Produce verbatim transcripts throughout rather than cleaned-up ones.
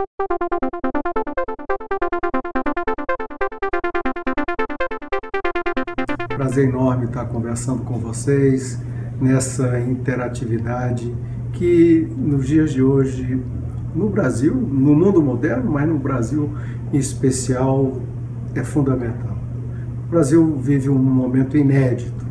Prazer enorme estar conversando com vocês nessa interatividade que nos dias de hoje, no Brasil, no mundo moderno, mas no Brasil em especial, é fundamental. O Brasil vive um momento inédito.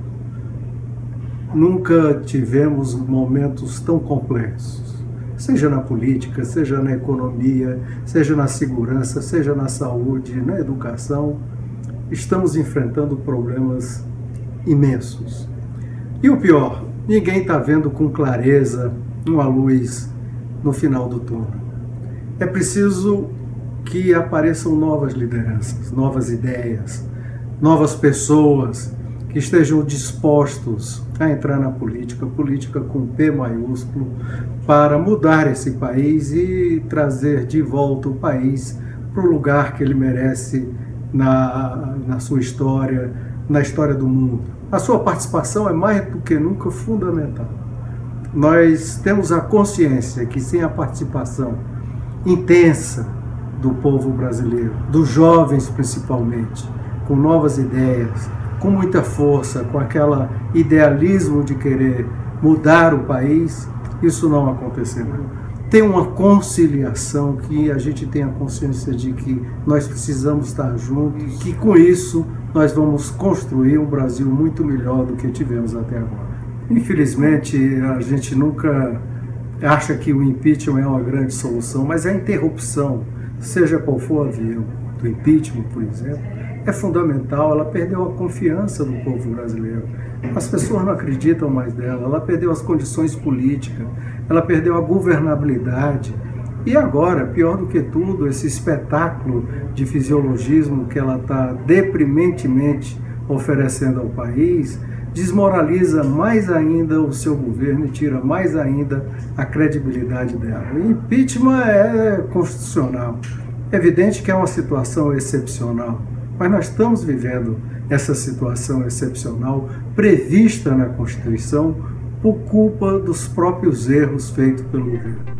Nunca tivemos momentos tão complexos, seja na política, seja na economia, seja na segurança, seja na saúde, na educação. Estamos enfrentando problemas imensos. E o pior, ninguém está vendo com clareza uma luz no final do túnel. É preciso que apareçam novas lideranças, novas ideias, novas pessoas que estejam dispostos a entrar na política, política com P maiúsculo, para mudar esse país e trazer de volta o país para o lugar que ele merece Na, na sua história, na história do mundo. A sua participação é mais do que nunca fundamental. Nós temos a consciência que sem a participação intensa do povo brasileiro, dos jovens principalmente, com novas ideias, com muita força, com aquele idealismo de querer mudar o país, isso não acontecerá. Tem uma conciliação, que a gente tenha consciência de que nós precisamos estar juntos, que com isso nós vamos construir um Brasil muito melhor do que tivemos até agora. Infelizmente, a gente nunca acha que o impeachment é uma grande solução, mas a interrupção, seja qual for a via do impeachment, por exemplo, é fundamental. Ela perdeu a confiança do povo brasileiro. As pessoas não acreditam mais dela, ela perdeu as condições políticas, ela perdeu a governabilidade. E agora, pior do que tudo, esse espetáculo de fisiologismo que ela está deprimentemente oferecendo ao país, desmoraliza mais ainda o seu governo e tira mais ainda a credibilidade dela. O impeachment é constitucional. É evidente que é uma situação excepcional, mas nós estamos vivendo essa situação excepcional prevista na Constituição por culpa dos próprios erros feitos pelo governo.